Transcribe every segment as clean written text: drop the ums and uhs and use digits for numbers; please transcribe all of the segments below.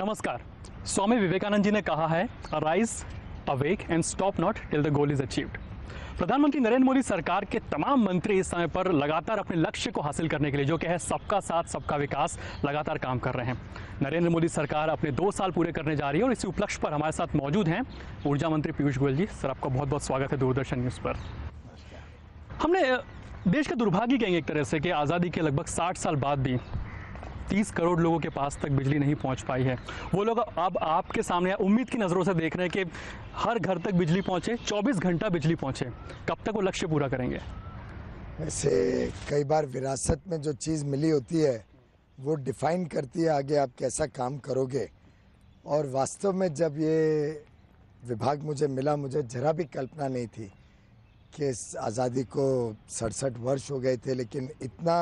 नमस्कार। स्वामी विवेकानंद जी ने कहा है, arise, awake and stop not till the goal is achieved. प्रधानमंत्री नरेंद्र मोदी सरकार के तमाम मंत्री इस समय पर लगातार अपने लक्ष्य को हासिल करने के लिए, जो कि है सबका साथ सबका विकास, लगातार काम कर रहे हैं। नरेंद्र मोदी सरकार अपने 2 साल पूरे करने जा रही है और इसी उपलक्ष्य पर हमारे साथ मौजूद हैं ऊर्जा मंत्री पीयूष गोयल जी। सर, आपका बहुत बहुत स्वागत है दूरदर्शन न्यूज़ पर। हमने देश का दुर्भाग्य कहेंगे एक तरह से कि आज़ादी के लगभग 60 साल बाद भी 30 करोड़ लोगों के पास तक बिजली नहीं पहुंच पाई है। वो लोग अब आपके सामने उम्मीद की नज़रों से देख रहे हैं कि हर घर तक बिजली पहुंचे, 24 घंटा बिजली पहुंचे। कब तक वो लक्ष्य पूरा करेंगे? वैसे कई बार विरासत में जो चीज़ मिली होती है वो डिफाइन करती है आगे आप कैसा काम करोगे। और वास्तव में जब ये विभाग मुझे मिला, मुझे जरा भी कल्पना नहीं थी कि आज़ादी को 67 वर्ष हो गए थे, लेकिन इतना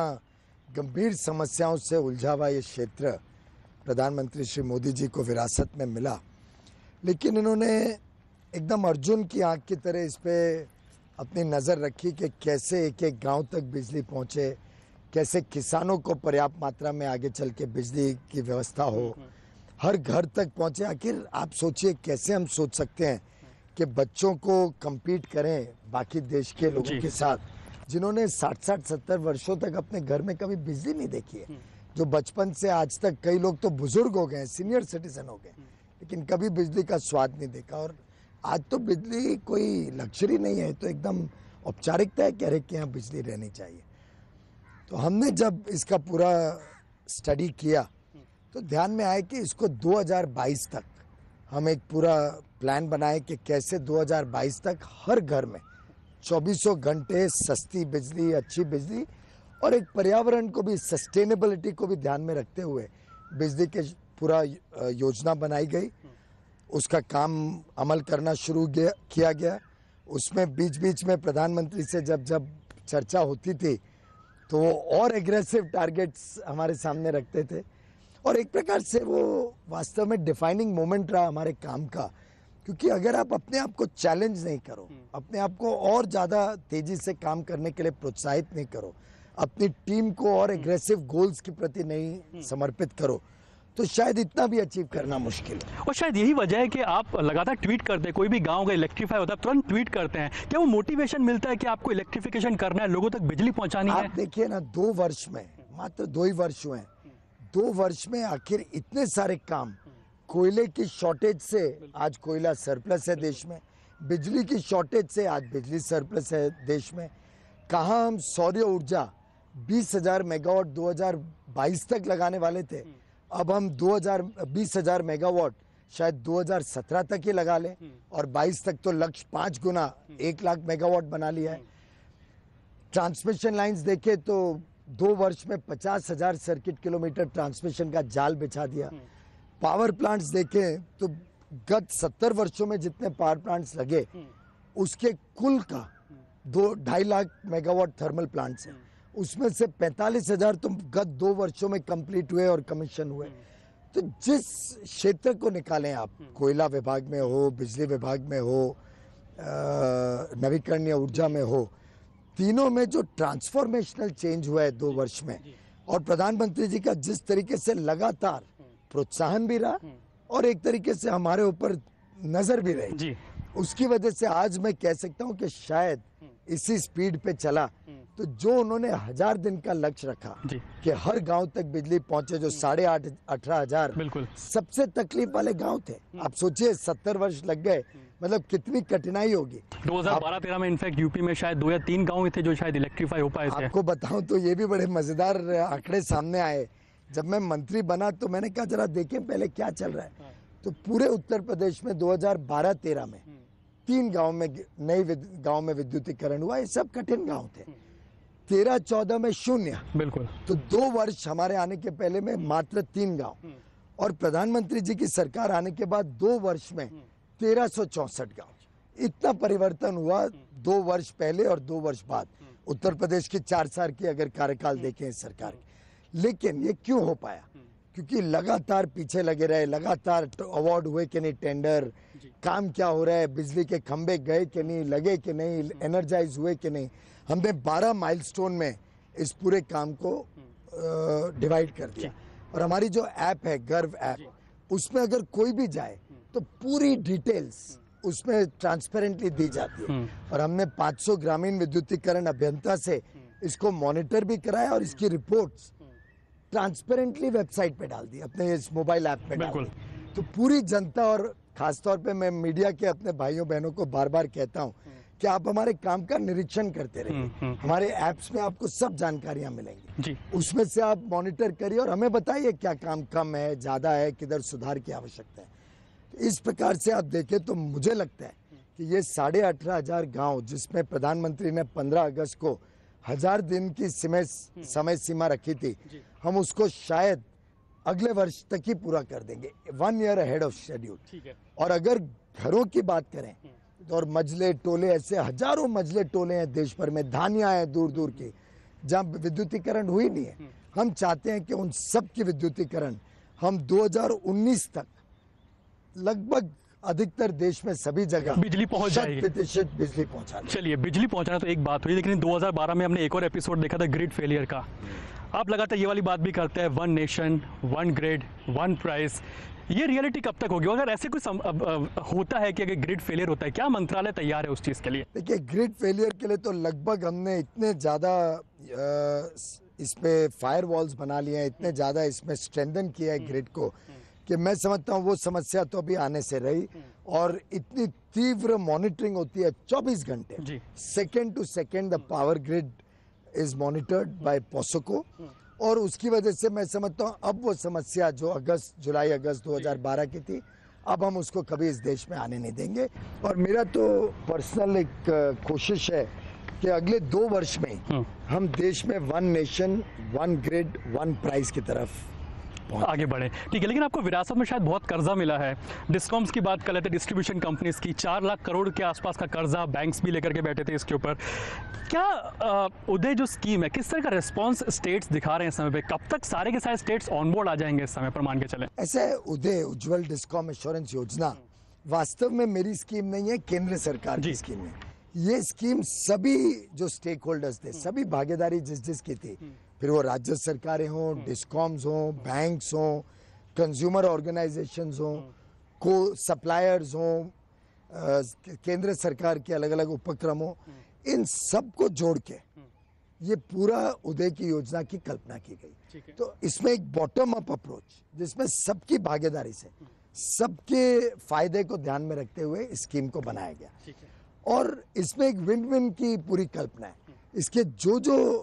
गंभीर समस्याओं से उलझा हुआ ये क्षेत्र प्रधानमंत्री श्री मोदी जी को विरासत में मिला। लेकिन इन्होंने एकदम अर्जुन की आंख की तरह इस पे अपनी नज़र रखी कि कैसे एक एक गांव तक बिजली पहुंचे, कैसे किसानों को पर्याप्त मात्रा में आगे चल के बिजली की व्यवस्था हो, हर घर तक पहुंचे। आखिर आप सोचिए, कैसे हम सोच सकते हैं कि बच्चों को compete करें बाकी देश के लोगों के साथ, जिन्होंने 60-70 वर्षों तक अपने घर में कभी बिजली नहीं देखी है, जो बचपन से आज तक, कई लोग तो बुजुर्ग हो गए, सीनियर सिटीजन हो गए, लेकिन कभी बिजली का स्वाद नहीं देखा। और आज तो बिजली कोई लग्जरी नहीं है, तो एकदम औपचारिकता है, कह रहे कि यहाँ बिजली रहनी चाहिए। तो हमने जब इसका पूरा स्टडी किया तो ध्यान में आया कि इसको 2022 तक हम एक पूरा प्लान बनाए कि कैसे 2022 तक हर घर में 24 घंटे सस्ती बिजली, अच्छी बिजली और एक पर्यावरण को भी, सस्टेनेबिलिटी को भी ध्यान में रखते हुए बिजली के पूरा योजना बनाई गई। उसका काम अमल करना शुरू किया गया। उसमें बीच बीच में प्रधानमंत्री से जब चर्चा होती थी तो वो और एग्रेसिव टारगेट्स हमारे सामने रखते थे, और एक प्रकार से वो वास्तव में डिफाइनिंग मोमेंट रहा हमारे काम का। क्योंकि अगर आप अपने आप को चैलेंज नहीं करो, अपने आप को और ज़्यादा तेज़ी से काम करने के लिए प्रोत्साहित नहीं करो, अपनी टीम को और एग्रेसिव गोल्स के प्रति नहीं समर्पित करो, तो शायद इतना भी अचीव करना मुश्किल है। और शायद यही वजह है कि आप लगातार ट्वीट करते हैं। कोई भी गांव का इलेक्ट्रीफाई होता है तुरंत ट्वीट करते हैं। क्या वो मोटिवेशन मिलता है कि आपको इलेक्ट्रिफिकेशन करना है, लोगों तक बिजली पहुंचानी है? आप देखिए ना, 2 वर्ष में, मात्र 2 ही वर्ष हुए हैं, 2 वर्ष में आखिर इतने सारे काम। कोयले की शॉर्टेज से आज कोयला सरप्लस है देश में, बिजली की शॉर्टेज से आज बिजली सरप्लस है देश में। कहाँ हम सौर ऊर्जा 20,000 मेगावाट 2022 तक लगाने वाले थे, अब हम 20,000 मेगावाट शायद 2017 तक ही लगा लें, और 22 तक तो लक्ष्य 5 गुना 1 लाख मेगावाट बना लिया है। ट्रांसमिशन लाइंस देखे तो 2 वर्ष में 50,000 सर्किट किलोमीटर ट्रांसमिशन का जाल बिछा दिया। पावर प्लांट्स देखें तो गत 70 वर्षों में जितने पावर प्लांट्स लगे उसके कुल का 2-2.5 लाख मेगावाट थर्मल प्लांट्स हैं, उसमें से 45,000 तो गत 2 वर्षों में कंप्लीट हुए और कमीशन हुए। तो जिस क्षेत्र को निकालें आप, कोयला विभाग में हो, बिजली विभाग में हो, नवीकरणीय ऊर्जा में हो, तीनों में जो ट्रांसफॉर्मेशनल चेंज हुआ है 2 वर्ष में, और प्रधानमंत्री जी का जिस तरीके से लगातार प्रोत्साहन भी रहा और एक तरीके से हमारे ऊपर नजर भी रही, उसकी वजह से आज मैं कह सकता हूं कि शायद इसी स्पीड पे चला तो जो उन्होंने 1000 दिन का लक्ष्य रखा कि हर गांव तक बिजली पहुंचे, जो 18,500 बिल्कुल सबसे तकलीफ वाले गांव थे। आप सोचिए 70 वर्ष लग गए, मतलब कितनी कठिनाई होगी। 2012-13 में इनफैक्ट यूपी में शायद 2 या 3 गांव थे जो शायद इलेक्ट्रीफाई हो पाए थे। आपको बताऊं तो ये भी बड़े मजेदार आंकड़े सामने आए। जब मैं मंत्री बना तो मैंने कहा जरा देखें पहले क्या चल रहा है, तो पूरे उत्तर प्रदेश में 2012-13 में 3 गांव में नई गांव में विद्युतीकरण हुआ। ये सब कठिन गांव थे। 13-14 में 0, बिल्कुल। तो 2 वर्ष हमारे आने के पहले में मात्र 3 गांव, और प्रधानमंत्री जी की सरकार आने के बाद 2 वर्ष में 1364 गांव। इतना परिवर्तन हुआ 2 वर्ष पहले और 2 वर्ष बाद। उत्तर प्रदेश की 4 साल की अगर कार्यकाल देखें इस सरकार की। लेकिन ये क्यों हो पाया? क्योंकि लगातार पीछे लगे रहे, लगातार अवार्ड हुए कि नहीं, टेंडर, काम क्या हो रहा है, बिजली के खंभे गए कि नहीं, लगे कि नहीं, एनर्जाइज हुए कि नहीं। हमने 12 माइलस्टोन में इस पूरे काम को डिवाइड कर दिया। और हमारी जो ऐप है, गर्व ऐप, उसमें अगर कोई भी जाए तो पूरी डिटेल्स उसमें ट्रांसपेरेंटली दी जाती है। और हमने 500 ग्रामीण विद्युतीकरण अभियंता से इसको मॉनिटर भी कराया और इसकी रिपोर्ट्स ट्रांसपेरेंटली वेबसाइट पे डाल दी, अपने इस मोबाइल ऐप पे डाल दी। तो पूरी जनता और खासतौर पे मैं मीडिया के अपने भाइयों बहनों को बार बार कहता हूँ कि आप हमारे काम का निरीक्षण करते रहिए। हमारे ऐप्स में आपको सब जानकारियां मिलेंगी जी। उसमें से आप मॉनिटर करिए और हमें बताइए क्या काम कम है, ज्यादा है, किधर सुधार की आवश्यकता है। तो इस प्रकार से आप देखें तो मुझे लगता है कि ये 18,500 गांव जिसमें प्रधानमंत्री ने 15 अगस्त को 1000 दिन की समय सीमा रखी थी, हम उसको शायद अगले वर्ष तक ही पूरा कर देंगे, 1 ईयर अहेड ऑफ शेड्यूल। और अगर घरों की बात करें और मजले टोले, ऐसे हजारों मजले टोले हैं देश भर में, धानियां हैं दूर दूर की जहां विद्युतीकरण हुई नहीं है। हम चाहते हैं कि उन सब की विद्युतीकरण हम 2019 तक लगभग अधिकतर देश में सभी जगह बिजली पहुंच जाएगी, 100% बिजली पहुंचा। चलिए, बिजली पहुंचाना तो एक बात हुई, लेकिन 2012 में हमने एक और एपिसोड देखा था ग्रिड फेलियर का। आप लगातार ये वाली बात भी करते हैं, 1 नेशन 1 ग्रिड 1 प्राइस। ये रियलिटी कब तक होगी? अगर ऐसे कुछ होता है कि अगर ग्रिड फेलियर होता है, क्या मंत्रालय तैयार है उस चीज के लिए? देखिए, ग्रिड फेलियर के लिए तो लगभग हमने इतने ज्यादा इसमें फायर वॉल्स बना लिए हैं, इतने ज्यादा इसमें स्ट्रेंथन किया है ग्रिड को, कि मैं समझता हूँ वो समस्या तो अभी आने से रही। और इतनी तीव्र मॉनिटरिंग होती है 24 घंटे, second to second the power grid is monitored by POSOCO. और उसकी वजह से मैं समझता हूँ अब वो समस्या जो जुलाई अगस्त 2012 की थी, अब हम उसको कभी इस देश में आने नहीं देंगे। और मेरा तो पर्सनल एक कोशिश है कि अगले 2 वर्ष में हम देश में 1 नेशन 1 ग्रिड 1 प्राइस की तरफ आगे बढ़े। ठीक है, लेकिन आपको विरासत में शायद बहुत कर्जा मिला है। डिस्कॉम्स की बात कर लेते हैं, डिस्ट्रीब्यूशन कंपनीज की 4 लाख करोड़ के आसपास का कर्जा बैंक्स भी लेकर के बैठे थे इसके ऊपर। क्या उदय जो स्कीम है, किस तरह का रिस्पांस स्टेट्स दिखा रहे हैं इस समय पे? कब तक सारे के सारे स्टेट्स ऑन बोर्ड आ जाएंगे इस समय पर, मान के चले? ऐसे उदय उज्जवल डिस्कॉम इंश्योरेंस योजना वास्तव में मेरी स्कीम नहीं है, केंद्र सरकार की स्कीम है। ये स्कीम सभी जो स्टेक होल्डर्स थे, सभी भागीदारी जिस की थी, फिर वो राज्य सरकारें हों, डिस्कॉम्स हों, बैंक्स हों, कंज्यूमर ऑर्गेनाइजेशंस हों, को सप्लायर्स हों, केंद्र सरकार के अलग अलग उपक्रम हों, इन सब को जोड़ के ये पूरा उदय की योजना की कल्पना की गई। तो इसमें एक बॉटम अप अप्रोच, जिसमें सबकी भागीदारी से सबके फायदे को ध्यान में रखते हुए इस स्कीम को बनाया गया। और इसमें एक विन विन की पूरी कल्पना है। इसके जो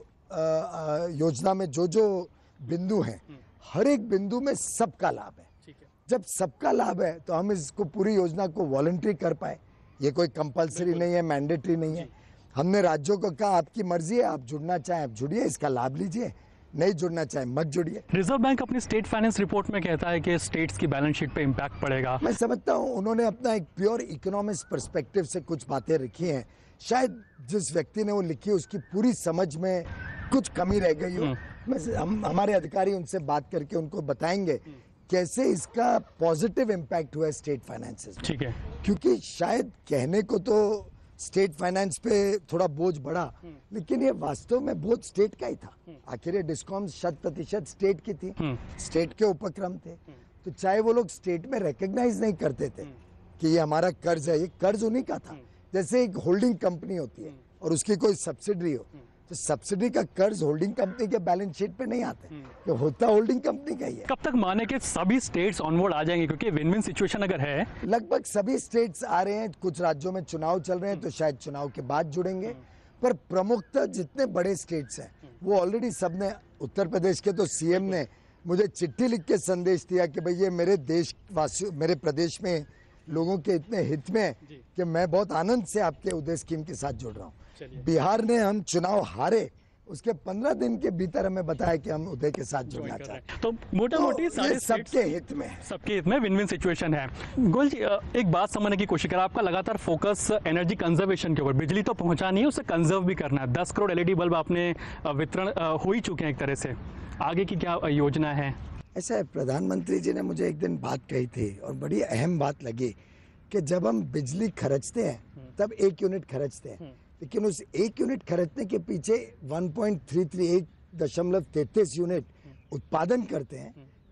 योजना में जो बिंदु हैं, हर एक बिंदु में सबका लाभ है। जब सबका लाभ है तो हम इसको पूरी योजना को वॉलंटरी कर पाए। ये कोई कंपलसरी नहीं है, मैंडेटरी नहीं है। हमने राज्यों को कहा आपकी मर्जी है, आप जुड़ना चाहें आप जुड़िए, इसका लाभ लीजिए, नहीं जुड़ना चाहें मत जुड़िए। रिजर्व बैंक अपनी स्टेट फाइनेंस रिपोर्ट में कहता है कि स्टेट्स की बैलेंस शीट पे इम्पैक्ट पड़ेगा। मैं समझता हूँ उन्होंने अपना एक प्योर इकोनॉमिक्स पर्सपेक्टिव से कुछ बातें रखी हैं। शायद जिस व्यक्ति ने वो लिखी उसकी पूरी समझ में कुछ कमी रह गई हो। हमारे अधिकारी उनसे बात करके उनको बताएंगे कैसे इसका पॉजिटिव इम्पैक्ट हुआ है स्टेट फाइनेंसेस में। ठीक है, क्योंकि शायद कहने को तो स्टेट फाइनेंस पे थोड़ा बोझ बढ़ा, लेकिन ये वास्तव में बोझ स्टेट का ही था। आखिर ये डिस्कॉम 100% स्टेट की थी, स्टेट के उपक्रम थे। तो चाहे वो लोग स्टेट में रिकॉग्नाइज नहीं करते थे कि ये हमारा कर्ज है, ये कर्ज उन्हीं का था। जैसे एक होल्डिंग कंपनी होती है और उसकी कोई सब्सिडी हो, तो सब्सिडी का कर्ज होल्डिंग कंपनी के बैलेंस शीट पे नहीं आते, तो होता होल्डिंग कंपनी का ही है। कब तक माने कि सभी स्टेट्स ऑनबोर्ड आ जाएंगे? क्योंकि विन विन सिचुएशन अगर है, लगभग सभी स्टेट्स आ रहे हैं। कुछ राज्यों में चुनाव चल रहे हैं तो शायद चुनाव के बाद जुड़ेंगे, पर प्रमुखतः जितने बड़े स्टेट्स हैं वो ऑलरेडी सबने, उत्तर प्रदेश के तो सीएम ने मुझे चिट्ठी लिख के संदेश दिया कि भाई ये मेरे देशवासियों, मेरे प्रदेश में लोगों के इतने हित में कि मैं बहुत आनंद से आपके उदय स्कीम के साथ जुड़ रहा हूँ। बिहार ने हम चुनाव हारे उसके 15 दिन के भीतर हमें बताया कि हम उदय के साथ जुड़ना चाहते हैं। तो मोटा मोटी सबके हित में, सबके हित में विन विन सिचुएशन है। गोयल जी, एक बात समझने की कोशिश करें, आपका लगातार फोकस एनर्जी कंजर्वेशन के ऊपर, बिजली तो पहुंचानी है, उसे कंजर्व भी करना है। 10 करोड़ LED बल्ब आपने वितरण हो ही चुके हैं एक तरह से, आगे की क्या योजना है? ऐसा है, प्रधानमंत्री जी ने मुझे एक दिन बात कही थी और बड़ी अहम बात लगी कि जब हम बिजली खर्चते हैं तब 1 यूनिट खर्चते हैं, लेकिन उस 1 यूनिट खर्चने के पीछे 1.331.33 यूनिट उत्पादन करते हैं,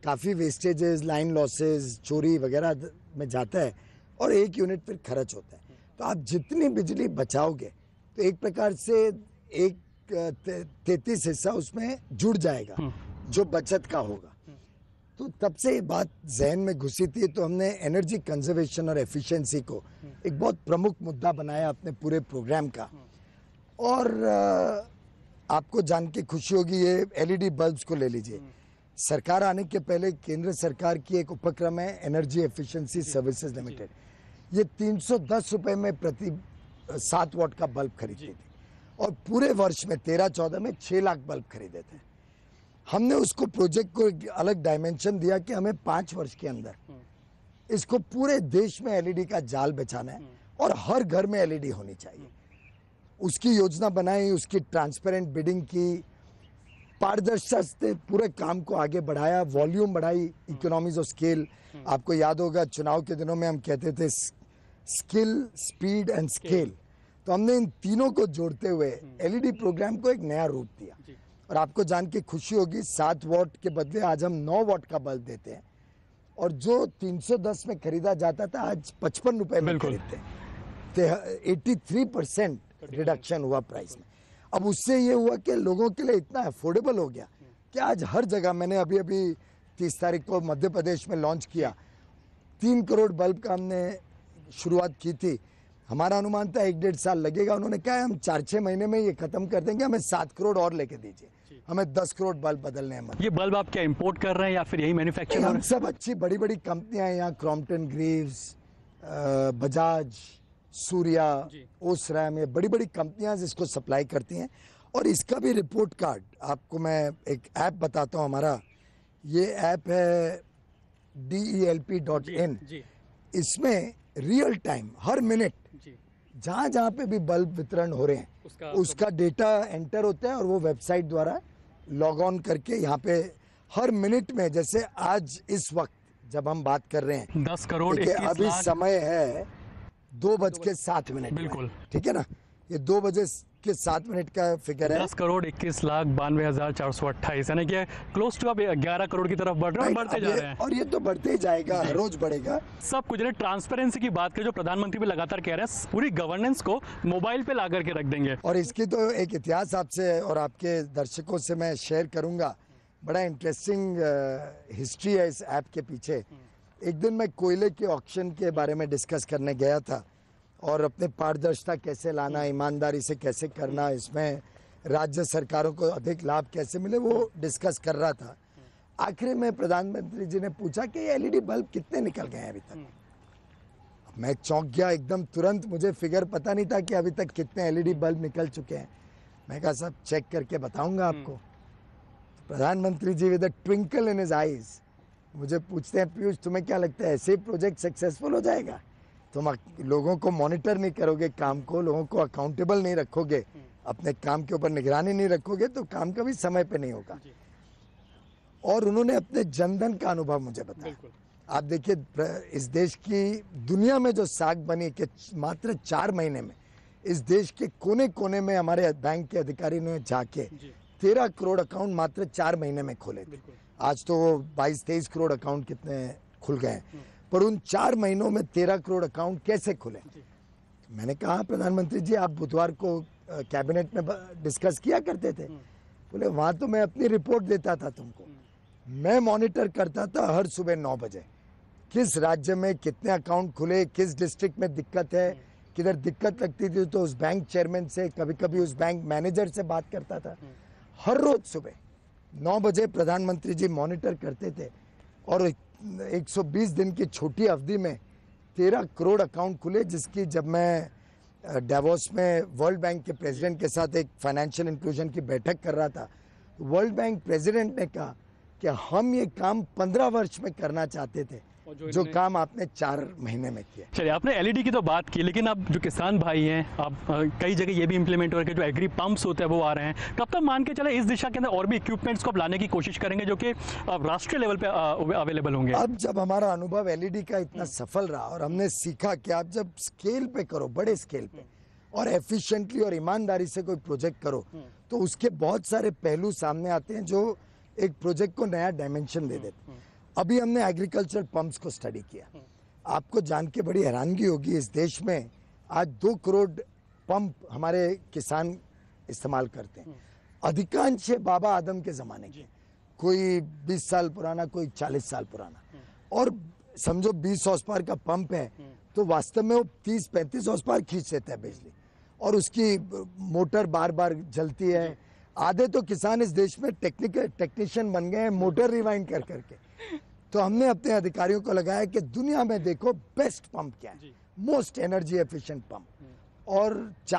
काफ़ी वेस्टेजेस, लाइन लॉसेस, चोरी वगैरह में जाता है और 1 यूनिट फिर खर्च होता है। तो आप जितनी बिजली बचाओगे तो एक प्रकार से एक 33 हिस्सा उसमें जुड़ जाएगा जो बचत का होगा। तो तब से ये बात जहन में घुसी थी, तो हमने एनर्जी कंजर्वेशन और एफिशिएंसी को एक बहुत प्रमुख मुद्दा बनाया अपने पूरे प्रोग्राम का। और आपको जान के खुशी होगी, ये एलईडी बल्ब्स को ले लीजिए। सरकार आने के पहले केंद्र सरकार की एक उपक्रम है एनर्जी एफिशिएंसी सर्विसेज लिमिटेड। ये 310 रुपए में प्रति 7 वाट का बल्ब खरीदती थी और पूरे वर्ष में 13-14 में 6 लाख बल्ब खरीदे थे। हमने उसको प्रोजेक्ट को एक अलग डायमेंशन दिया कि हमें 5 वर्ष के अंदर इसको पूरे देश में एलईडी का जाल बिछाना है और हर घर में एलईडी होनी चाहिए। उसकी योजना बनाई, उसकी ट्रांसपेरेंट बिडिंग की, पारदर्शिता से पूरे काम को आगे बढ़ाया, वॉल्यूम बढ़ाई, इकोनॉमीज ऑफ स्केल। आपको याद होगा चुनाव के दिनों में हम कहते थे स्किल, स्पीड एंड स्केल। तो हमने इन तीनों को जोड़ते हुए एलईडी प्रोग्राम को एक नया रूप दिया। और आपको जान के खुशी होगी 7 वाट के बदले आज हम 9 वाट का बल्ब देते हैं और जो 310 में खरीदा जाता था आज 55 रुपए में खरीदते हैं। 83% रिडक्शन हुआ प्राइस में। अब उससे ये हुआ कि लोगों के लिए इतना अफोर्डेबल हो गया कि आज हर जगह, मैंने अभी 30 तारीख को मध्य प्रदेश में लॉन्च किया, 3 करोड़ बल्ब का हमने शुरुआत की थी। हमारा अनुमान था 1-1.5 साल लगेगा, उन्होंने कहा हम 4-6 महीने में ये खत्म कर देंगे, हमें 7 करोड़ और लेके दीजिए, हमें 10 करोड़ बल्ब बदलने हैं। ये बल्ब आप क्या इंपोर्ट कर रहे हैं या फिर यही मैन्युफैक्चर? हम सब अच्छी बड़ी बड़ी कंपनियां हैं यहाँ, Crompton Greaves, Bajaj, Surya, Osram, ये बड़ी बड़ी कंपनियां इसको सप्लाई करती हैं। और इसका भी रिपोर्ट कार्ड आपको मैं एक ऐप बताता हूँ हमारा। ये ऐप है DELP.in। इसमें रियल टाइम हर मिनट जहाँ जहाँ पे भी बल्ब वितरण हो रहे हैं उसका डेटा एंटर होता है और वो वेबसाइट द्वारा लॉग ऑन करके यहाँ पे हर मिनट में, जैसे आज इस वक्त जब हम बात कर रहे हैं 10 करोड़ अभी समय है 2:07। बिल्कुल ठीक है ना, ये 2:07 का फिगर है। 10 करोड़ 21,92,428, यानी कि क्लोज टू अब 11 करोड़ की तरफ बढ़ रहे हैं, बढ़ते जा रहे हैं। और ये तो बढ़ते ही जाएगा, हर रोज बढ़ेगा सब कुछ। ट्रांसपेरेंसी की बात करें जो प्रधानमंत्री भी लगातार कह रहे हैं, पूरी गवर्नेंस को मोबाइल पे ला करके रख देंगे। और इसकी तो एक इतिहास आपसे और आपके दर्शकों से मैं शेयर करूंगा। बड़ा इंटरेस्टिंग हिस्ट्री है इस ऐप के पीछे। एक दिन मैं कोयले के ऑक्शन के बारे में डिस्कस करने गया था और अपने पारदर्शिता कैसे लाना, ईमानदारी से कैसे करना, इसमें राज्य सरकारों को अधिक लाभ कैसे मिले, वो डिस्कस कर रहा था। आखिर में प्रधानमंत्री जी ने पूछा कि एलईडी बल्ब कितने निकल गए हैं अभी तक। मैं चौंक गया एकदम, तुरंत मुझे फिगर पता नहीं था कि अभी तक कितने एलईडी बल्ब निकल चुके हैं। मैं कहा सब चेक करके बताऊंगा आपको। प्रधानमंत्री ji with a twinkle in his eyes मुझे पूछते हैं, पीयूष तुम्हें क्या लगता है ऐसे ही प्रोजेक्ट सक्सेसफुल हो जाएगा? तुम लोगों को मॉनिटर नहीं करोगे, काम को, लोगों को अकाउंटेबल नहीं रखोगे, अपने काम के ऊपर निगरानी नहीं रखोगे तो काम कभी समय पे नहीं होगा। और उन्होंने अपने जनधन का अनुभव मुझे बताया। आप देखिए इस देश की दुनिया में जो साख बनी कि मात्र 4 महीने में इस देश के कोने कोने में हमारे बैंक के अधिकारी ने जाके 13 करोड़ अकाउंट मात्र 4 महीने में खोले थे। आज तो 22-23 करोड़ अकाउंट कितने खुल गए हैं, पर उन 4 महीनों में 13 करोड़ अकाउंट कैसे खुले? मैंने कहा प्रधानमंत्री जी आप बुधवार को कैबिनेट में डिस्कस किया करते थे। बोले वहां तो मैं अपनी रिपोर्ट देता था तुमको, मैं मॉनिटर करता था हर सुबह 9 बजे किस राज्य में कितने अकाउंट खुले, किस डिस्ट्रिक्ट में दिक्कत है, किधर दिक्कत लगती थी तो उस बैंक चेयरमैन से, कभी कभी उस बैंक मैनेजर से बात करता था। हर रोज सुबह 9 बजे प्रधानमंत्री जी मॉनिटर करते थे और 120 दिन की छोटी अवधि में 13 करोड़ अकाउंट खुले, जिसकी जब मैं डेवोस में वर्ल्ड बैंक के प्रेसिडेंट के साथ एक फाइनेंशियल इंक्लूजन की बैठक कर रहा था, वर्ल्ड बैंक प्रेसिडेंट ने कहा कि हम ये काम 15 वर्ष में करना चाहते थे जो काम आपने 4 महीने में किया। चलिए, आपने एलईडी की तो बात की, लेकिन अब जो किसान भाई हैं, अब कई जगह ये भी इम्प्लीमेंट हो रहा है कि जो एग्री पंप्स होते हैं वो आ रहे हैं। कब तक मान के चले इस दिशा के अंदर और भी इक्विपमेंट्स को आप लाने की कोशिश करेंगे जो कि राष्ट्रीय लेवल पे अवेलेबल होंगे? अब जब हमारा अनुभव एलईडी का इतना सफल रहा और हमने सीखा कि आप जब स्केल पे करो, बड़े स्केल पे और एफिशिएंटली और ईमानदारी से कोई प्रोजेक्ट करो तो उसके बहुत सारे पहलू सामने आते हैं जो एक प्रोजेक्ट को नया डायमेंशन दे देते हैं। अभी हमने एग्रीकल्चर पंप्स को स्टडी किया। आपको जान के बड़ी हैरानगी होगी, इस देश में आज 2 करोड़ पंप हमारे किसान इस्तेमाल करते हैं। अधिकांश बाबा आदम के जमाने के, कोई 20 साल पुराना, कोई 40 साल पुराना, और समझो 20 हॉर्स पावर का पंप है तो वास्तव में वो 30-35 हॉर्स पावर खींच लेता है बिजली, और उसकी मोटर बार बार जलती है। आधे तो किसान इस देश में टेक्नीशियन बन गए हैं मोटर रिवाइंड कर करके। तो हमने अपने अधिकारियों को लगाया कि दुनिया में देखो बेस्ट पंप क्या है, मोस्ट एनर्जी एफिशिएंट पंप, और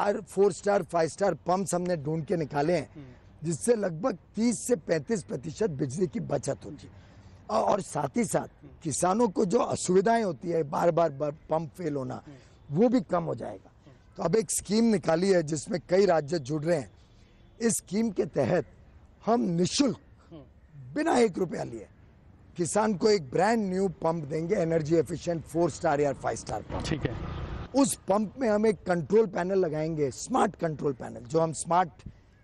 4 स्टार 5 स्टार पंप्स हमने ढूंढ के निकाले हैं जिससे लगभग 30 से 35% बिजली की बचत होती है। और साथ ही साथ किसानों को जो असुविधाएं होती है, बार बार पंप फेल होना, वो भी कम हो जाएगा। तो अब एक स्कीम निकाली है जिसमें कई राज्य जुड़ रहे हैं। इस स्कीम के तहत हम निःशुल्क बिना 1 रुपया लिए किसान को एक ब्रांड न्यू पंप देंगे, एनर्जी एफिशिएंट 4 स्टार या 5 स्टार पंप। ठीक है। उस पंप में हम एक कंट्रोल पैनल लगाएंगे, स्मार्ट कंट्रोल पैनल, जो हम स्मार्ट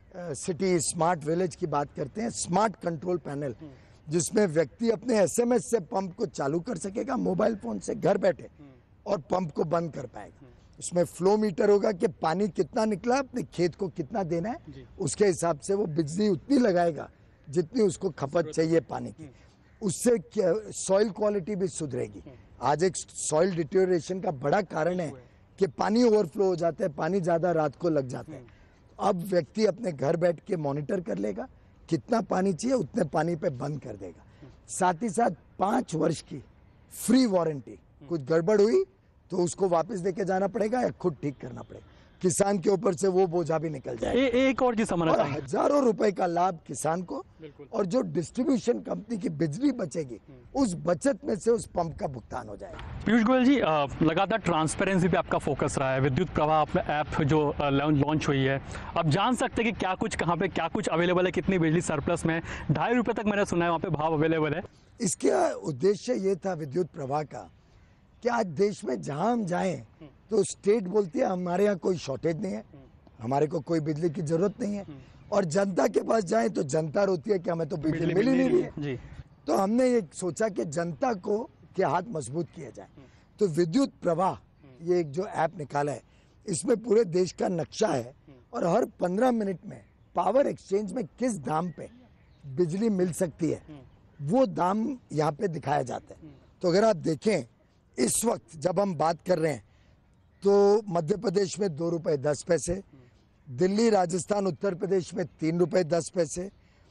सिटी स्मार्ट विलेज की बात करते हैं, स्मार्ट कंट्रोल पैनल, जिसमें व्यक्ति अपने एसएमएस से पंप को चालू कर सकेगा मोबाइल फोन से घर बैठे, और पंप को बंद कर पाएगा। उसमें फ्लो मीटर होगा कि पानी कितना निकला, अपने खेत को कितना देना है, उसके हिसाब से वो बिजली उतनी लगाएगा जितनी उसको खपत चाहिए पानी की। उससे सॉइल क्वालिटी भी सुधरेगी। आज एक सॉइल डिटेरियोरेशन का बड़ा कारण है कि पानी ओवरफ्लो हो जाता है, पानी ज्यादा रात को लग जाता है। अब व्यक्ति अपने घर बैठ के मॉनिटर कर लेगा, कितना पानी चाहिए उतने पानी पे बंद कर देगा। साथ ही साथ 5 वर्ष की फ्री वारंटी, कुछ गड़बड़ हुई तो उसको वापस देके जाना पड़ेगा या खुद ठीक करना पड़ेगा, किसान के ऊपर से वो बोझा भी निकल जाएगा। एक और चीज समझना चाहिए, हजारों रुपए का लाभ किसान को, और जो डिस्ट्रीब्यूशन कंपनी की बिजली बचेगी उस बचत में से उस पंप का भुगतान हो जाएगा। पीयूष गोयल जी, लगातार ट्रांसपेरेंसी पे आपका फोकस रहा है। विद्युत प्रवाह ऐप जो लॉन्च हुई है, अब जान सकते हैं कि क्या कुछ कहाँ पे क्या कुछ अवेलेबल है, कितनी बिजली सरप्लस में, 2.5 रुपए तक मैंने सुना है वहाँ पे भाव अवेलेबल है। इसका उद्देश्य ये था विद्युत प्रवाह का कि आज देश में जहां हम जाएं तो स्टेट बोलती है हमारे यहाँ कोई शॉर्टेज नहीं है, हमारे को कोई बिजली की जरूरत नहीं है, और जनता के पास जाएं तो जनता रोती है कि हमें तो बिजली मिल ही नहीं रही है। तो हमने ये सोचा कि जनता को के हाथ मजबूत किया जाए, तो विद्युत प्रवाह ये एक जो ऐप निकाला है, इसमें पूरे देश का नक्शा है, और हर 15 मिनट में पावर एक्सचेंज में किस दाम पे बिजली मिल सकती है वो दाम यहाँ पे दिखाया जाता है। तो अगर आप देखें इस वक्त जब हम बात कर रहे हैं तो मध्य प्रदेश में 2 रुपए 10 पैसे, दिल्ली राजस्थान उत्तर प्रदेश में 3 रुपए 10 पैसे,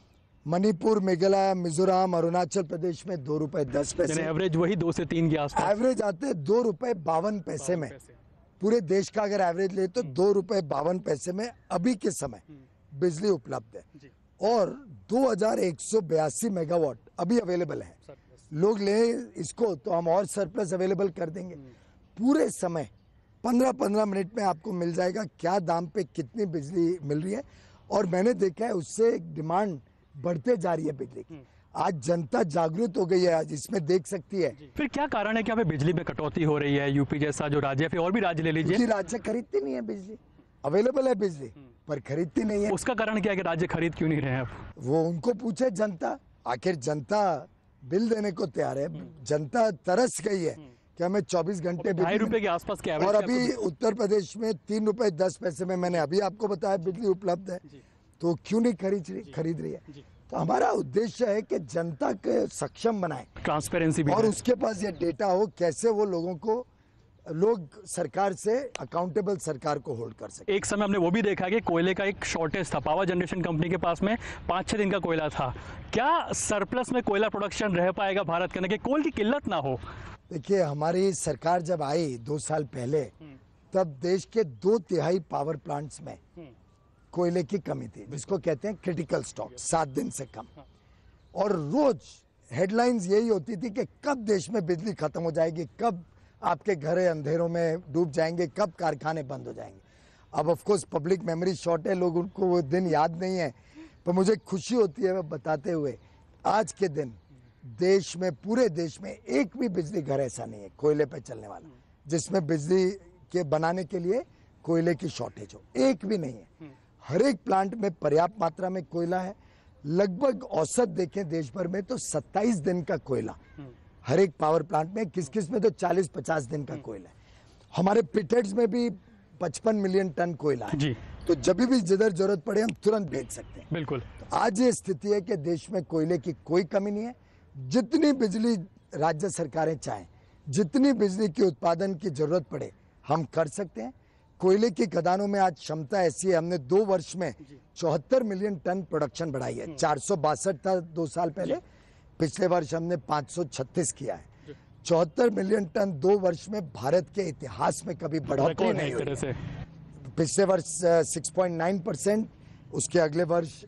मणिपुर मेघालय मिजोरम अरुणाचल प्रदेश में 2 रुपए 10 पैसे, एवरेज वही 2 से 3 के आसपास एवरेज आते हैं 2 रुपए 52 पैसे में। पूरे देश का अगर एवरेज ले तो 2 रुपए 52 पैसे में अभी के समय बिजली उपलब्ध है, और 2182 मेगावाट अभी अवेलेबल है। लोग ले इसको तो हम और सरप्लस अवेलेबल कर देंगे। पूरे समय 15-15 मिनट में आपको मिल जाएगा क्या दाम पे कितनी बिजली मिल रही है, और मैंने देखा है उससे डिमांड बढ़ते जा रही है बिजली की। आज जनता जागरूक हो गई है, आज इसमें देख सकती है। फिर क्या कारण है कि यहाँ पे बिजली में कटौती हो रही है? यूपी जैसा जो राज्य है, फिर और भी राज्य ले लीजिए, राज्य खरीदती नहीं है बिजली, अवेलेबल है बिजली पर खरीदती नहीं है। उसका कारण क्या है कि राज्य खरीद क्यों नहीं रहे हैं? वो उनको पूछे जनता, आखिर जनता बिल देने को तैयार है, जनता तरस गई है कि हमें 24 घंटे 2.5 रुपए के आसपास के और अभी उत्तर प्रदेश में 3 रुपए 10 पैसे में मैंने अभी आपको बताया बिजली उपलब्ध है, तो क्यों नहीं खरीद रही है? तो हमारा उद्देश्य है कि जनता के सक्षम बनाए, ट्रांसपेरेंसी भी, और उसके पास ये डेटा हो कैसे वो लोग सरकार से अकाउंटेबल सरकार को होल्ड कर सके। एक समय हमने वो भी देखा कि कोयले का एक शॉर्टेज था, पावर जनरेशन कंपनी के पास में 5-6 दिन का कोयला था। क्या सरप्लस में कोयला प्रोडक्शन रह पाएगा भारत के अंदर, कि कोल की किल्लत ना हो? देखिए, हमारी सरकार जब आई 2 साल पहले, तब देश के 2/3 पावर प्लांट्स में कोयले की कमी थी, जिसको कहते हैं क्रिटिकल स्टॉक, 7 दिन से कम। और रोज हेडलाइंस यही होती थी कि कब देश में बिजली खत्म हो जाएगी, कब आपके घर अंधेरों में डूब जाएंगे, कब कारखाने बंद हो जाएंगे। अब of course public memory short है, लोग उनको वो दिन याद नहीं है, पर मुझे खुशी होती है बताते हुए आज के दिन देश में, पूरे देश में एक भी बिजली घर ऐसा नहीं है कोयले पे चलने वाला जिसमें बिजली के बनाने के लिए कोयले की शॉर्टेज हो, एक भी नहीं है। हर एक प्लांट में पर्याप्त मात्रा में कोयला है। लगभग औसत देखें देश भर में तो 27 दिन का कोयला हर एक पावर प्लांट में, किस किस में तो 40-50 दिन का कोयला है। हमारे पिटेट्स में भी 55 मिलियन टन कोयला है जी। तो जब भी जिधर जरूरत पड़े हम तुरंत भेज सकते हैं। बिल्कुल। तो आज ये स्थिति है कि देश में कोयले की कोई कमी नहीं है। जितनी बिजली राज्य सरकारें चाहें, जितनी बिजली के उत्पादन की जरूरत पड़े हम कर सकते हैं। कोयले की खदानों में आज क्षमता ऐसी है, हमने 2 वर्ष में 74 मिलियन टन प्रोडक्शन बढ़ाई है। 462 था 2 साल पहले, पिछले वर्ष हमने 536 किया है। 74 मिलियन टन 2 वर्ष में भारत के इतिहास में कभी बढ़ोतरी नहीं हुई है। पिछले वर्ष 6.9%, उसके अगले वर्ष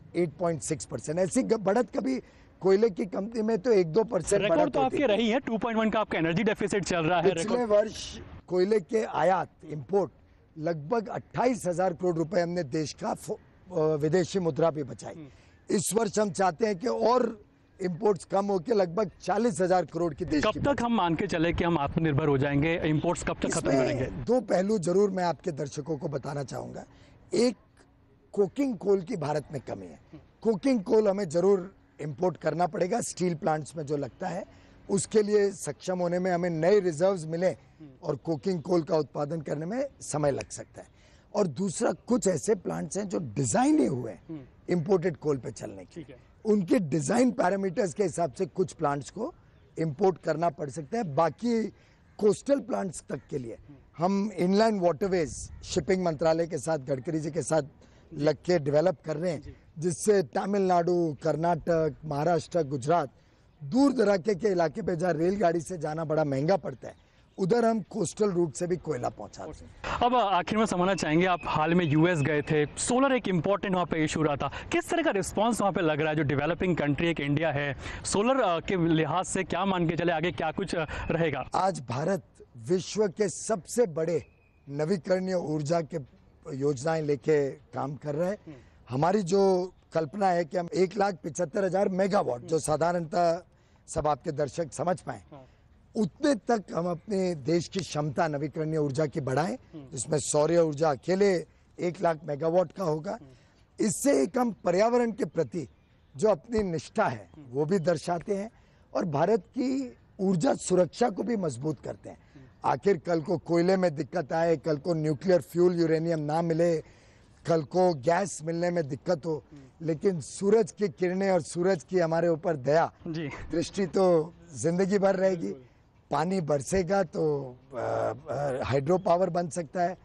8.6%। ऐसी बढ़त कभी कोयले की कंपनी में तो 1-2% रिकॉर्ड तो आपके रही है। 2.1 का आपका एनर्जी डेफिसिट चल रहा है। पिछले वर्ष कोयले के आयात इंपोर्ट लगभग 28,000 करोड़ रुपए हमने देश का विदेशी मुद्रा भी बचाई। इस वर्ष हम चाहते हैं कि और इंपोर्ट्स कम होकर लगभग 40,000 करोड़ की देश। कब तक हम मान के चले कि हम आत्मनिर्भर हो जाएंगे? इंपोर्ट्स कब तक खत्म करेंगे? 2 पहलू जरूर मैं आपके दर्शकों को बताना चाहूंगा। एक, कोकिंग कोल की भारत में कमी है। कोकिंग कोल हमें जरूर इंपोर्ट करना पड़ेगा। स्टील प्लांट्स में जो लगता है उसके लिए सक्षम होने में हमें नए रिजर्व्स मिले और कोकिंग कोल का उत्पादन करने में समय लग सकता है। और दूसरा, कुछ ऐसे प्लांट्स हैं जो डिजाइन ही हुए हैं इंपोर्टेड कोल पे चलने के, उनके डिजाइन पैरामीटर्स के हिसाब से कुछ प्लांट्स को इंपोर्ट करना पड़ सकता है। बाकी कोस्टल प्लांट्स तक के लिए हम इनलाइन वाटरवेज शिपिंग मंत्रालय के साथ, गडकरी जी के साथ लग के डेवलप कर रहे हैं, जिससे तमिलनाडु, कर्नाटक, महाराष्ट्र, गुजरात, दूर दराके के इलाके पे जहाँ रेलगाड़ी से जाना बड़ा महंगा पड़ता है, उधर हम कोस्टल रूट से भी कोयला पहुंचाते हैं। अब आखिर में समझना चाहेंगे, आप हाल में यूएस गए थे, सोलर एक इंपॉर्टेंट वहाँ पे इशू रहा था, किस तरह का रिस्पांस वहाँ पे लग रहा है? जो डेवलपिंग कंट्री एक इंडिया है, सोलर के लिहाज से क्या मान के चले आगे क्या कुछ रहेगा? आज भारत विश्व के सबसे बड़े नवीकरणीय ऊर्जा के योजनाएं लेके काम कर रहा है। हमारी जो कल्पना है कि हम 1,75,000 मेगावाट, जो साधारणतः सब आपके दर्शक समझ पाए, उतने तक हम अपने देश की क्षमता नवीकरणीय ऊर्जा की बढ़ाएं, जिसमें सौर ऊर्जा अकेले 1 लाख मेगावाट का होगा। इससे एक हम पर्यावरण के प्रति जो अपनी निष्ठा है वो भी दर्शाते हैं और भारत की ऊर्जा सुरक्षा को भी मजबूत करते हैं। आखिर कल को कोयले में दिक्कत आए, कल को न्यूक्लियर फ्यूल यूरेनियम ना मिले, कल को गैस मिलने में दिक्कत हो, लेकिन सूरज की किरणें और सूरज की हमारे ऊपर दया दृष्टि तो जिंदगी भर रहेगी। पानी बरसेगा तो हाइड्रो पावर बन सकता है,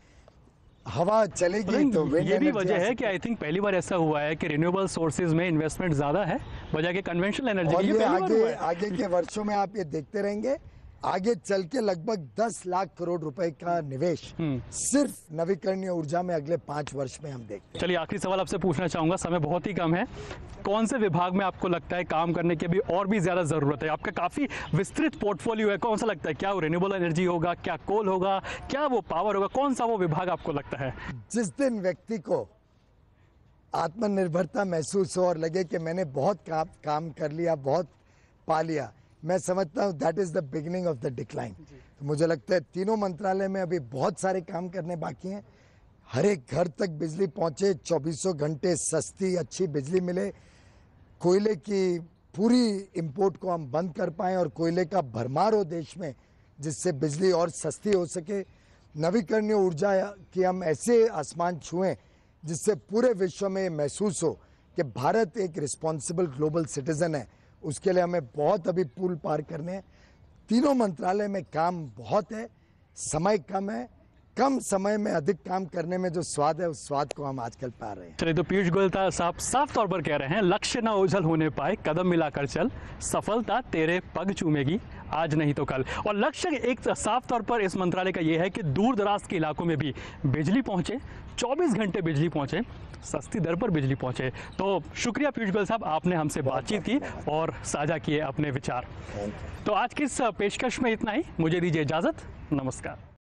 हवा चलेगी तो विंड। ये भी वजह है कि आई थिंक पहली बार ऐसा हुआ है कि रिन्यूएबल सोर्सेज में इन्वेस्टमेंट ज्यादा है बजाय के कन्वेंशनल एनर्जी। और ये आगे के वर्षों में आप ये देखते रहेंगे, आगे चल के लगभग 10 लाख करोड़ रुपए का निवेश सिर्फ नवीकरणीय ऊर्जा में अगले 5 वर्ष में हम देखते हैं। चलिए, आखिरी सवाल आपसे पूछना चाहूंगा, समय बहुत ही कम है। कौन से विभाग में आपको लगता है काम करने की भी और भी ज्यादा जरूरत है? आपका काफी विस्तृत पोर्टफोलियो है, कौन सा लगता है? क्या वो रिन्यूएबल एनर्जी होगा, क्या कोल होगा, क्या वो पावर होगा? कौन सा वो विभाग आपको लगता है? जिस दिन व्यक्ति को आत्मनिर्भरता महसूस हो और लगे कि मैंने बहुत काम कर लिया, बहुत पा लिया, मैं समझता हूँ that is the beginning of the decline. तो मुझे लगता है तीनों मंत्रालय में अभी बहुत सारे काम करने बाकी हैं। हर एक घर तक बिजली पहुंचे, 24 घंटे सस्ती अच्छी बिजली मिले, कोयले की पूरी इंपोर्ट को हम बंद कर पाएं और कोयले का भरमार हो देश में, जिससे बिजली और सस्ती हो सके। नवीकरणीय ऊर्जा की हम ऐसे आसमान छुएं जिससे पूरे विश्व में महसूस हो कि भारत एक रिस्पॉन्सिबल ग्लोबल सिटीजन है। उसके लिए हमें बहुत अभी पुल पार करने हैं। तीनों मंत्रालय में काम बहुत है, समय कम है। कम समय में अधिक काम करने में जो स्वाद है, उस स्वाद को हम आजकल पा रहे हैं। चलिए, तो पीयूष गोयल साहब साफ तौर पर कह रहे हैं, लक्ष्य ना ओझल होने पाए, कदम मिलाकर चल, सफलता तेरे पग चूमेगी, आज नहीं तो कल। और लक्ष्य एक साफ तौर पर इस मंत्रालय का यह है कि दूर दराज के इलाकों में भी बिजली पहुंचे, 24 घंटे बिजली पहुंचे, सस्ती दर पर बिजली पहुंचे। तो शुक्रिया पीयूष गोयल साहब, आपने हमसे बातचीत की और साझा किए अपने विचार। तो आज की इस पेशकश में इतना ही, मुझे दीजिए इजाजत, नमस्कार।